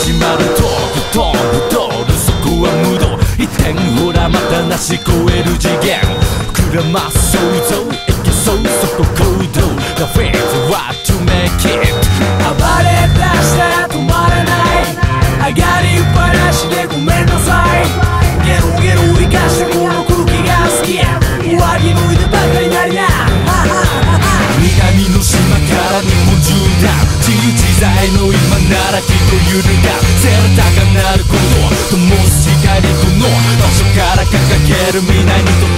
始まるトークトールそこは無道一点ほらまたなし超える次元膨らます想像いけそうそこ行動 The faith what to make it 暴れ出したら止まらない上がりっぱなしでごめんなさいゲロゲロ生かしたこの空気が好き上着脱いでばかりなりな南の島から日本縦断自由自在の今ならきっと揺るがせら高なること灯す光この場所から掲げる未来に